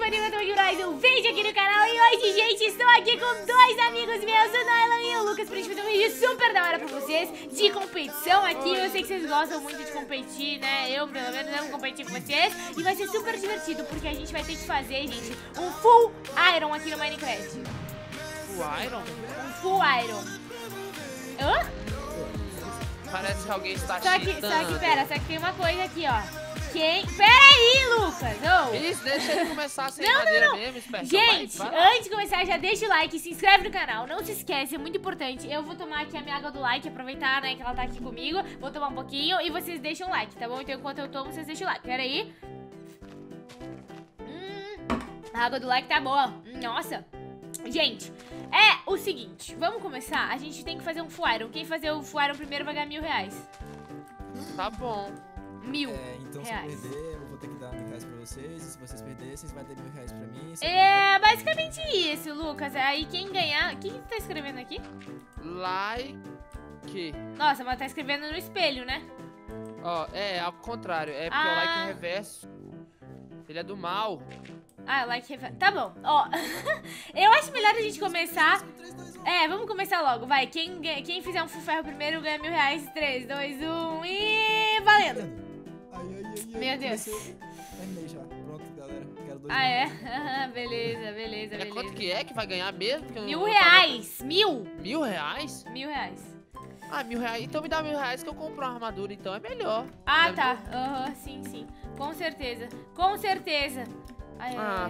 Maninho, eu tô aqui mais um vídeo aqui no canal. E hoje, gente, estou aqui com dois amigos meus, o Nylan e o Lucas, pra gente fazer um vídeo super da hora pra vocês de competição aqui. Eu sei que vocês gostam muito de competir, né? Eu, pelo menos, amo competir com vocês. E vai ser super divertido, porque a gente vai ter que fazer, gente, um full iron aqui no Minecraft. Full Iron? Um full iron. Hã? Parece que alguém está Só que, cheatando. só que tem uma coisa aqui, ó. Pera aí, Lucas! Oh. Isso, deixa ele começar sem madeira mesmo, esperto. Gente, vai lá. antes de começar, já deixa o like e se inscreve no canal. Não se esquece, é muito importante. Eu vou tomar aqui a minha água do like, aproveitar, né, que ela tá aqui comigo. Vou tomar um pouquinho e vocês deixam o like, tá bom? Então, enquanto eu tomo, vocês deixam o like. Pera aí. A água do like tá boa. Nossa. Gente, é o seguinte. Vamos começar? A gente tem que fazer um full iron. Quem fazer o full iron primeiro vai ganhar R$1000. Tá bom. 1000 então reais. se eu perder, eu vou ter que dar R$1000 pra vocês. E se vocês perderem, vocês vão ter R$1000 pra mim. É basicamente isso, Lucas. Aí quem ganhar... O que tá escrevendo aqui? Like. Nossa, mas tá escrevendo no espelho, né? Ó, é ao contrário. É porque o like é reverso. Ele é do mal. Ah, like... Tá bom, ó. Eu acho melhor a gente começar... É, vamos começar logo, vai. Quem fizer um full ferro primeiro ganha R$1000. 3, 2, 1 e... valendo! Meu Deus. Terminei já. Pronto, galera. Quero 2 Ah, é? Beleza, beleza, É quanto beleza. que é que vai ganhar mesmo? Porque eu não- R$1000! 1000! R$1000? R$1000. Ah, R$1000. Então me dá R$1000 que eu compro uma armadura, então é melhor. Ah, É tá. Aham, sim, sim. Com certeza. Com certeza. Ai, Ah.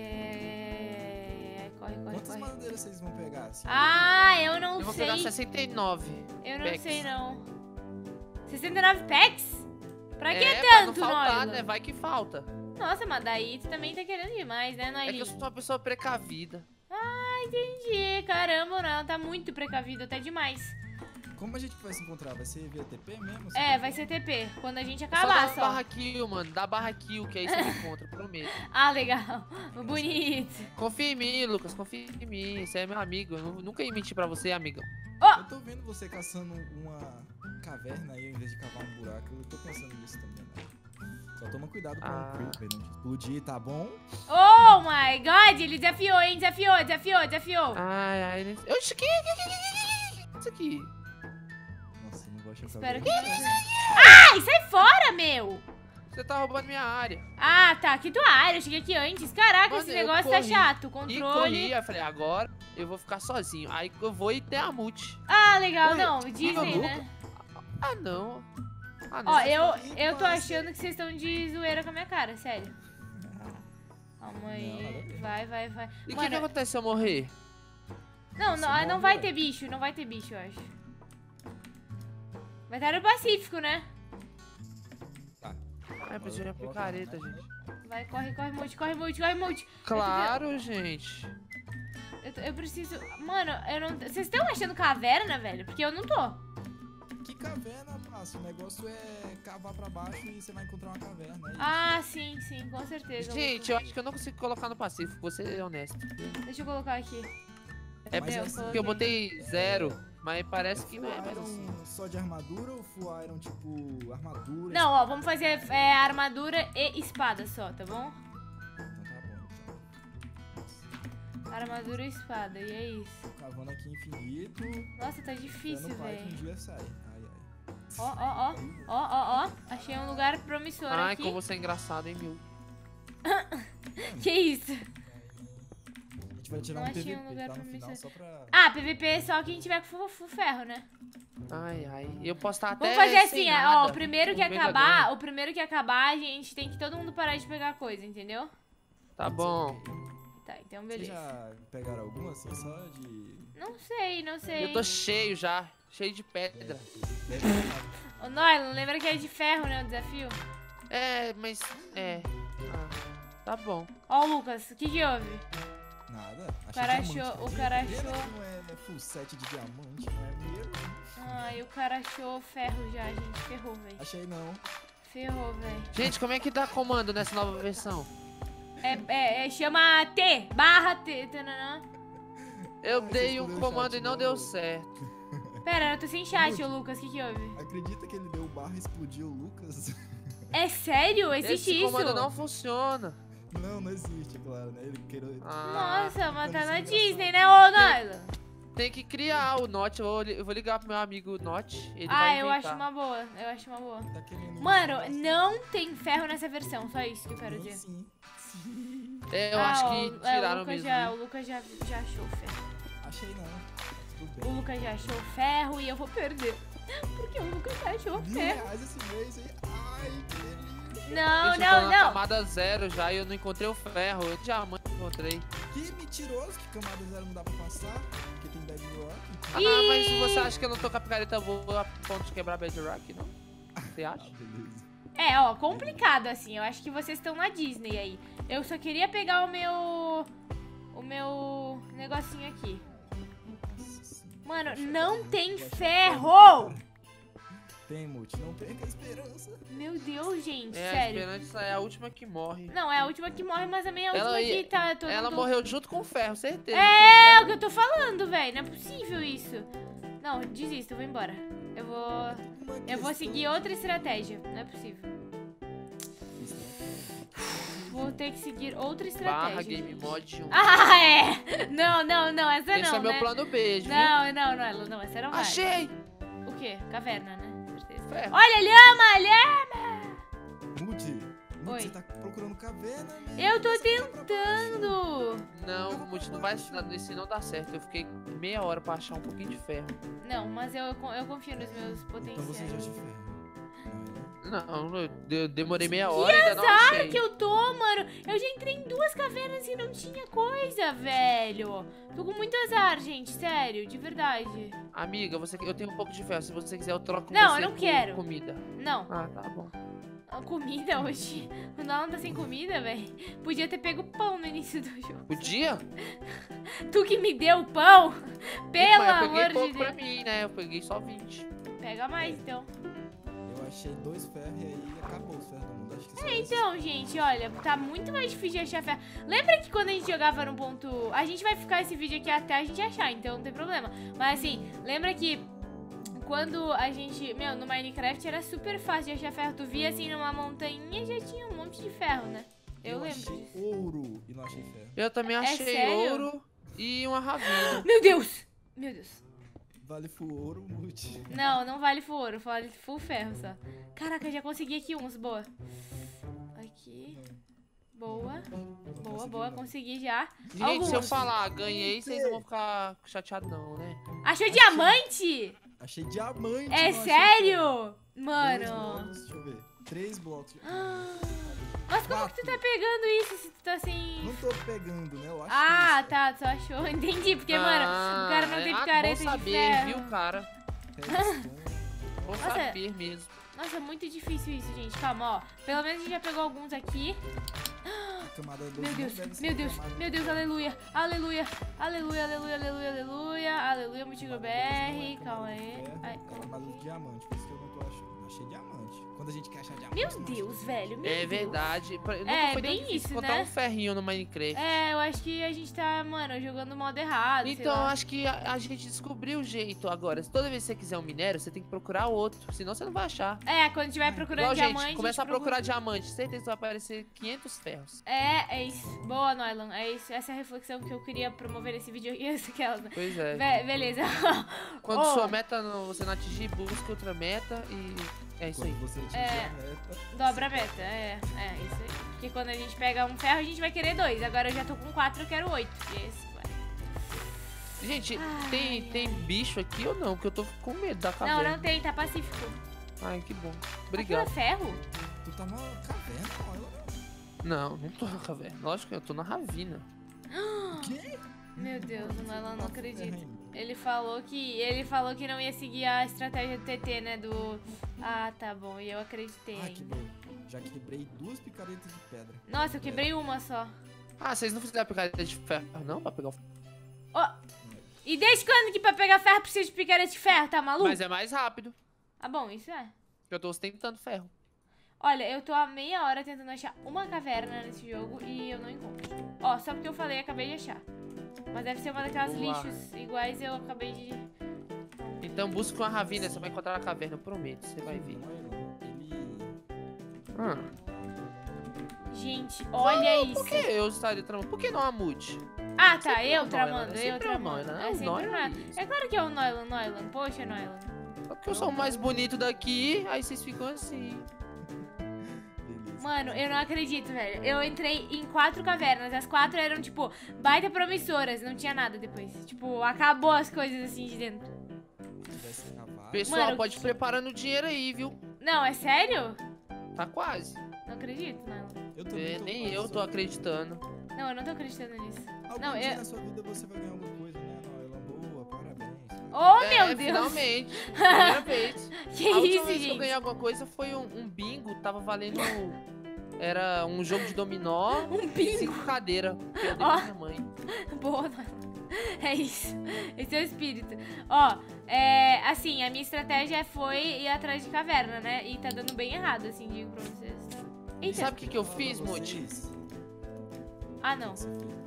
Corre, corre, Quantas corre. madeiras vocês vão pegar? Assim? Ah, eu não Eu vou sei. pegar 69. Eu não packs. sei, não. 69 packs? Pra que Pra não tanto, faltar, Noila? né? Vai que falta. Nossa, mas daí tu também tá querendo demais, né, É que Noilinho? eu sou uma pessoa precavida. Ah, entendi. Caramba, não, tá muito precavido, até demais. Como a gente vai se encontrar? Vai ser via TP mesmo? É, vai ser TP, quando a gente Só acabar, dá só. barra kill, mano. Dá barra kill, que aí você me encontra, prometo. Ah, legal. Bonito. Confia em mim, Lucas. Confia em mim. Você é meu amigo. Eu nunca ia mentir pra você, amigão. Eu tô vendo você caçando uma caverna aí, ao invés de cavar um buraco. Eu tô pensando nisso também, né? Só toma cuidado com o creeper não te explodir, tá bom? Oh my god, ele desafiou, hein? Desafiou. Ai, ai. Oxi, que? Isso aqui. Nossa, eu não gosto de Espero que caverna. Ai, sai fora, meu! Você tá roubando minha área. Ah, tá, aqui tua área, eu cheguei aqui antes. Caraca, Mano, esse eu negócio tá corri. chato. E Controle. corri, aí eu falei, agora eu vou ficar sozinho. Aí eu vou e ter a multi. Ah, legal, Oi, não, que Disney, né? Ah, não. Ah, não. Ó, eu tô achando que vocês estão de zoeira com a minha cara, sério. Calma aí. Vai. E o Mano, que acontece se eu morrer? não vai ter bicho, não vai ter bicho, eu acho. Vai estar no Pacífico, né? Ai, preciso de uma picareta, gente. Vai, corre multi. Claro, gente. Eu preciso... Mano, eu não... Vocês estão achando caverna, velho? Porque eu não tô. Que caverna, parça? O negócio é cavar pra baixo e você vai encontrar uma caverna. É isso. Ah, sim, com certeza. Gente, eu acho que eu não consigo colocar no Pacífico, vou ser honesto. Deixa eu colocar aqui. É Mas porque assim, eu botei 0, mas parece que não é Full mais iron assim. só de armadura ou full iron tipo armadura? Não, ó, vamos fazer armadura e espada só, tá bom? Então tá bom, então. Armadura e espada, e é isso. Tô cavando aqui infinito. Nossa, tá difícil, Esperando o pai que um velho. dia sai. Ai. Ó. Achei um lugar promissor Ai, aqui. como você é engraçado, hein, Mil? Que isso? A gente vai tirar Não um achei PVP, um lugar tá? No promissor. final, só pra... Ah, PVP só quem tiver com full ferro, né? Ai. Eu posso estar até Vamos fazer sem assim, ó, nada. o primeiro que Mega acabar, ganho. a gente tem que todo mundo parar de pegar coisa, entendeu? Tá bom. Tá, então Vocês beleza. já pegaram alguma assim, só de... Não sei. Eu tô cheio já, cheio de pedra. Ô, Noylon, lembra que é de ferro, né, o desafio? É, mas... tá bom. Ó, o Lucas, o que houve? Nada. O cara achou... Não é full set de diamante, não é mesmo? Ai, o cara achou ferro já, gente. Ferrou, velho. Achei não. Ferrou, velho. Gente, como é que dá comando nessa nova versão? Chama T, barra T. Tananã. Eu Ai, dei você um escondeu o comando chat, e não não. deu certo. Pera, eu tô sem chat, ô Lucas. O que houve? Acredita que ele deu barra e explodiu o Lucas? É sério? Existe Esse isso? comando não funciona. Não existe, claro, né? Ele queira... Nossa, mas tá na Disney, né, ô Nyla? Tem que criar o Notch. Eu vou ligar pro meu amigo Notch. Ele Ah, vai eu inventar. acho uma boa. Eu acho uma boa. Tá querendo... Mano, não tem ferro nessa versão. Só isso que eu quero Não, dizer. sim. Eu acho ó, que tiraram o Lucas mesmo. já, o Lucas já achou o ferro. Achei não. Tudo O bem. Lucas já achou o ferro e eu vou perder. Porque o Lucas já achou o ferro. R$1.000 esse mês aí. Ai, que delícia. Não, Gente, eu tô não, na não. camada 0 já e eu não encontrei o ferro. Eu diamante encontrei. Que mentiroso que camada 0 não dá pra passar. Porque tem Bedrock. Ah, mas você acha que eu não tô com a picareta boa a ponto de quebrar Bedrock, não? Você acha? Beleza. É, ó, complicado assim. Eu acho que vocês estão na Disney aí. Eu só queria pegar o meu negocinho aqui. Nossa senhora. Mano, Vai chegar não muito, tem vai chegar ferro! muito. Tem, Multi. Não perca a esperança. Meu Deus, gente, É, a sério. Esperança é a última que morre. Não, é a última que morre, mas também é a última Ela que tá todo Ela mundo... morreu junto com o ferro, certeza. É o que eu tô falando, velho. Não é possível isso. Não, desisto, eu vou embora. Eu vou seguir outra estratégia. Não é possível. Vou ter que seguir outra Barra estratégia. Game Mod 1. Ah, é! Não, essa Esse não, é meu né? plano B, viu? Não, essa não vai. Achei! O quê? Caverna, né? Certeza. Ferro. Olha, lhama! Multi, Oi. você tá procurando caverna, amigo. Eu tô Você vai pra baixo. tentando! Não, Multi, não vai esse não dá certo. Eu fiquei meia hora pra achar um pouquinho de ferro. Não, mas eu confio nos meus Então você potenciais. já te ferra. Não, eu demorei meia hora e ainda não Claro achei. que eu tô, mano. Eu já entrei em 2 cavernas e não tinha coisa, velho. Tô com muito azar, gente. Sério, de verdade. Amiga, eu tenho um pouco de ferro. Se você quiser, eu troco com Não, você eu não por quero. comida. Não. Ah, tá bom. A comida hoje. O Nolan tá sem comida, velho. Podia ter pego pão no início do jogo. Podia? Tu que me deu o pão? Pelo Mas eu peguei amor de pouco pra Deus. mim, né? Eu peguei só 20. Pega mais, então. Eu achei 2 ferros e aí acabou os ferros do mundo. Acho que só Então, gente, olha, tá muito mais difícil de achar ferro. Lembra que quando a gente jogava no ponto... A gente vai ficar esse vídeo aqui até a gente achar, então não tem problema. Mas assim, lembra que quando a gente... Meu, no Minecraft era super fácil de achar ferro. Tu via assim numa montanha e já tinha um monte de ferro, né? Eu lembro achei disso. ouro e não achei ferro. Eu também achei sério? ouro e uma ravina. Meu Deus! Meu Deus. Vale full ouro, Multi. Não vale full ouro, vale full ferro só. Caraca, já consegui aqui uns, boa. Aqui. Boa. Boa, consegui já. Gente, Alguns. se eu falar ganhei, vocês não vão ficar chateados não, né? Achou diamante? Achei diamante. É não achei sério? ferro. 2 Mano. blocos, deixa eu ver. 3 blocos. Mas como que tu tá pegando isso se tu tá sem... Não tô pegando, né? Eu acho Ah, que tá, tu só achou. Entendi, porque, mano, o cara não tem picareta bom de saber, ferro. viu, cara? redstone. Bom Nossa. saber mesmo. Nossa, é muito difícil isso, gente. Calma, ó. Pelo menos a gente já pegou alguns aqui. A camada 2 Meu não Deus, deve ser meu Deus, camada- meu Deus, aleluia, aleluia, aleluia, aleluia, aleluia, aleluia, aleluia, Multigo BR, calma aí. Ai, É camada de diamante, por isso que eu não tô achando. Achei diamante. Quando a gente quer achar diamante. Meu não acha. Deus, velho, meu É Deus. verdade. Nunca É, foi tão bem difícil isso, encontrar né? um ferrinho no Minecraft. É, eu acho que a gente tá, mano, jogando o modo errado, sei Então, lá. acho que a gente descobriu o jeito agora. Toda vez que você quiser um minério, você tem que procurar outro. Senão você não vai achar. É, quando tiver procurando Igual, diamante, gente, começa a procura- procurar diamante. Certeza que vai aparecer 500 ferros. É isso. Boa, Noilan. É isso. Essa é a reflexão que eu queria promover nesse vídeo aqui. Aquelas, né? Pois é. Beleza. Quando Ô, sua meta você não atingir, busca outra meta e é isso aí. Quando você atingir É. a meta. dobra a meta. É isso aí. Porque quando a gente pega um ferro, a gente vai querer 2. Agora eu já tô com 4, eu quero 8. Esse, vai. Gente, Ai, tem bicho aqui ou não? Que eu tô com medo da Não, caverna. não tem, tá pacífico. Ai, que bom. Aquilo Obrigado. é ferro? Tu tá numa caverna, olha. Não tô na caverna. Lógico que eu tô na ravina. O quê? Meu Deus, o Noilan não Tá acredito. ferrenho. Ele falou que não ia seguir a estratégia do TT, né? Do... Ah, tá bom. E eu acreditei Ah, que ainda. bom. Já quebrei 2 picaretas de pedra. Nossa, eu quebrei uma só. Ah, vocês não fizeram a picareta de ferro, não? Pra pegar o Ó. E desde quando que pra pegar ferro precisa de picareta de ferro? Tá maluco? Mas é mais rápido. Ah, bom, isso é. Eu tô ostentando ferro. Olha, eu tô há meia hora tentando achar uma caverna nesse jogo e eu não encontro. Ó, só porque eu falei, acabei de achar. Mas deve ser uma daquelas Boa. lixos iguais eu acabei de... Então busca uma ravina, você vai encontrar a caverna, eu prometo. Você vai ver. Ele. Ah, Gente, olha isso. Por que eu estaria tramando? Por que não a Mute? Ah, tá, Sempre eu é o tramando, Noylan, eu sempre é o tramando. Noylan, É sempre o Noylan. isso. É claro que é o Noylan. Poxa, Noylan. Só porque eu sou o mais bonito daqui, aí vocês ficam assim. Beleza. Mano, eu não acredito, velho. Eu entrei em 4 cavernas. As 4 eram, tipo, baita promissoras. Não tinha nada depois. Tipo, acabou as coisas assim de dentro. Se tivesse cavado, Pessoal, Mano, pode ir preparando o dinheiro aí, viu? Não, é sério? Tá quase. Não acredito, não. eu também Nem quase, eu tô só- acreditando. Não, eu não tô acreditando nisso. Algum Não, dia eu... na sua vida você vai ganhar alguma coisa, né? Noylan, boa, parabéns. Oh, meu Deus! Finalmente. Primeira vez. Que A última isso, vez que eu gente? ganhei alguma coisa foi um bingo, tava valendo. Era um jogo de dominó Um e bingo. 5 cadeiras. Que eu dei Ó. pra minha mãe. Boa, Noylan. É isso. Esse é o espírito. Ó, assim, a minha estratégia foi ir atrás de caverna, né? E tá dando bem errado, assim, digo pra vocês. Eita. Sabe o que eu Falar fiz, pra Muti? vocês, Ah, não.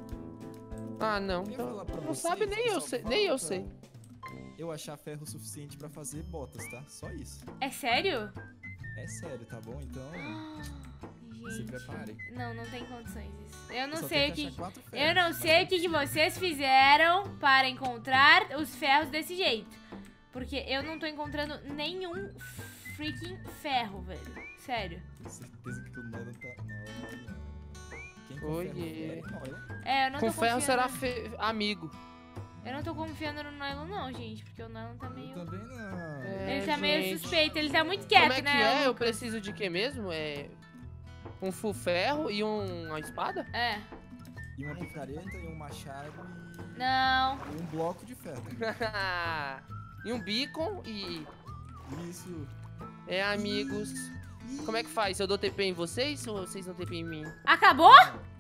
Ah, não. eu ia Então, falar pra não vocês, sabe, nem eu só sei. Nem eu falta sei. Eu achar ferro suficiente pra fazer botas, tá? Só isso. É sério? É sério, tá bom? Então, se Gente. prepare. Não, não tem condições isso. Eu não Só sei tem o que... achar 4 Eu ferros, não mas sei o que vocês fizeram para encontrar os ferros desse jeito. Porque eu não tô encontrando nenhum freaking ferro, velho. Sério. Tenho certeza que o Noylan tá... Noylan. Quem Oiê. confere é Noylan. Eu não Com tô ferro confiando... será amigo. Eu não tô confiando no Noylan não, gente. Porque o Noylan tá Eu meio... também não. Ele tá meio gente. suspeito. Ele tá muito quieto, Como é que né? é? Eu preciso de quê mesmo? Um full ferro e uma espada? É. E uma picareta, e um machado, Não. e um bloco de ferro. E um beacon e... Isso. amigos. Como é que faz? Eu dou TP em vocês ou vocês dão TP em mim? Acabou?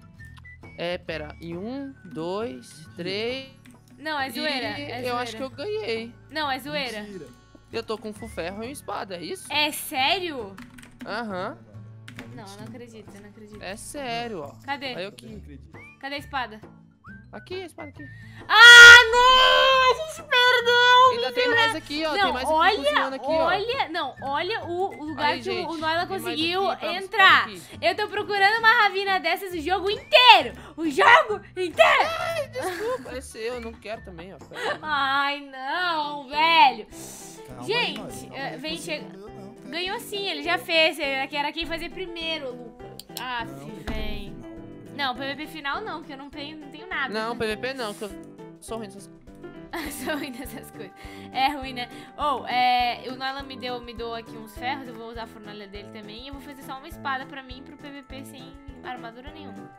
Pera. E 1, 2, 3... Não, é zoeira. É zoeira. Eu acho que eu ganhei. Não, é zoeira. Mentira. Eu tô com full ferro e uma espada, é isso? É sério? Aham. Não, eu não acredito, eu não acredito. É sério, ó. Cadê? Aí eu Eu não aqui. acredito. Cadê a espada? Aqui, a espada aqui. Ah, não! A gente perdeu! Ainda tem mais aqui, ó. Não, tem mais aqui cozinhando aqui, ó. olha o lugar Aí, que o gente, Noylan tem mais conseguiu aqui pra você entrar. aqui. Eu tô procurando uma ravina dessas o jogo inteiro! O jogo inteiro! Desculpa, é seu, eu não quero também, ó. Pera. Ai, não, velho! Calma aí, Gente, Noylan, calma aí, vem você chega- não ganhou, não, cara. Ganhou sim, ele já fez. Ele era quem fazer primeiro, Lucas. Ah, Não, tem que vem. final. Não, PVP final não, porque eu não tenho nada. Não, PVP não, que eu sou ruim dessas coisas. Sou ruim dessas coisas. É ruim, né? O Noylan me deu aqui uns ferros, eu vou usar a fornalha dele também. E eu vou fazer só uma espada pra mim, pro PVP sem armadura nenhuma.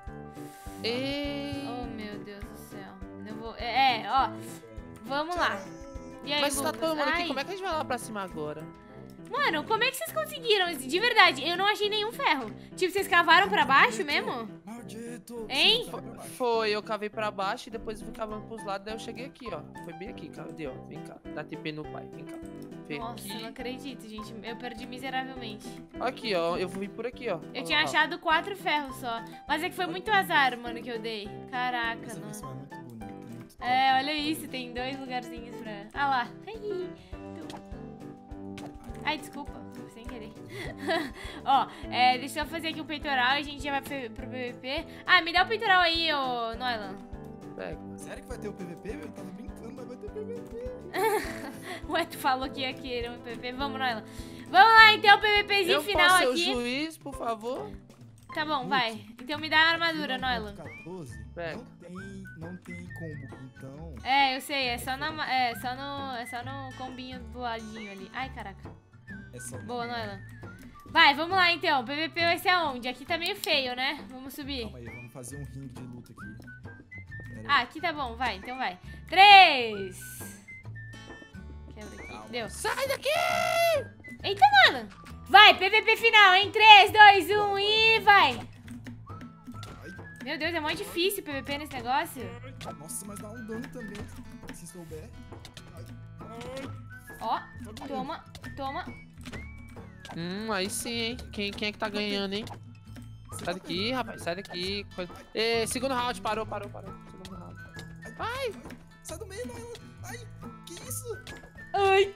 E... Oh, meu Deus do céu. Eu vou... Vamos lá. E aí, Mas se tá Lucas? todo mundo aqui, Ai, como é que a gente vai lá pra cima agora? Mano, como é que vocês conseguiram? De verdade, eu não achei nenhum ferro. Tipo, vocês cavaram pra baixo mesmo? Maldito! Hein? Você vai pra baixo. Foi, eu cavei pra baixo e depois eu fui cavando pros lados, daí eu cheguei aqui, ó. Foi bem aqui, cadê, ó? Vem cá, dá TP no pai, vem cá. Vem Nossa, eu não aqui. acredito, gente. Eu perdi miseravelmente. Aqui, ó, eu vou vir por aqui, ó. Eu Ó, tinha ó. achado 4 ferros só. Mas é que foi muito azar, mano, que eu dei. Caraca, Essa não. versão é muito bonita, muito top. Olha isso, tem 2 lugarzinhos pra... Ah lá. Ai, desculpa, sem querer. Ó, deixa eu fazer aqui o peitoral e a gente já vai pro PVP. Ah, me dá o peitoral aí, ô Noylan. Pega. Sério que vai ter o PVP? Eu tava brincando, mas vai ter PVP. Ué, tu falou que ia querer um PVP. Vamos, Noylan. Vamos lá, então, o PVPzinho Eu final posso ser o aqui. juiz, por favor? Tá bom, vai. Então me dá a armadura, No Noylan. 14, Pega. não tem combo, então... Eu sei, é só no combinho do ladinho ali. Ai, caraca. É só... Boa, Noylan. Vai, vamos lá então. O PVP vai ser aonde? Aqui tá meio feio, né? Vamos subir. Calma aí, vamos fazer um ringue de luta aqui. Pera aí. Ah, aqui tá bom, vai, então vai. 3! Quebra aqui. Calma. Deu. Sai daqui! Eita, Noylan! Vai, PVP final, em 3, 2, 1 e vai! Ai, Meu Deus, é muito difícil o PVP nesse negócio. nossa, mas dá um dano também, se souber. Ai, ai, Ó, toma, toma. Aí sim, hein? Quem é que tá ganhando, hein? você Sai tá daqui, rapaz, sai daqui. Segundo round, parou. Segundo round. Ai, sai do meio, Noylan. Ai, que isso? Ai!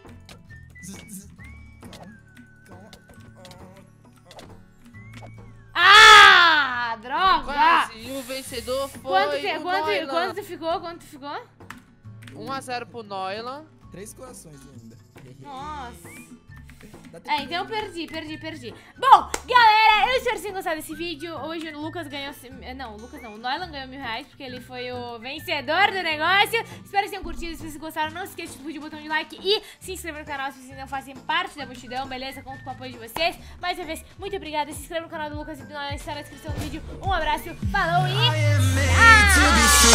Calma, calma. Ah! Ah, droga! Quase. E o vencedor foi Quanto ficou? 1-0 pro Noilan. 3 corações ainda. Nossa. Dá tempo Então eu perdi. Bom, galera, eu espero que vocês tenham gostado desse vídeo. Hoje o Lucas ganhou... Não, o Lucas não. O Noilan ganhou R$1.000 porque ele foi o vencedor do negócio. Espero que vocês tenham curtido. Se vocês gostaram, não se esqueça de botão de like e se inscrever no canal se vocês não fazem parte da multidão, beleza? Conto com o apoio de vocês. Mais uma vez, muito obrigada. Se inscreva no canal do Lucas e do Noilan, está na descrição do vídeo. Um abraço, falou e...